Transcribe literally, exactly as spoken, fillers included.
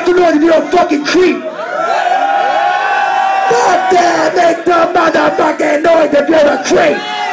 motherfucking noise if you're a fucking creep. God damn, make the motherfucking noise if you're a creep.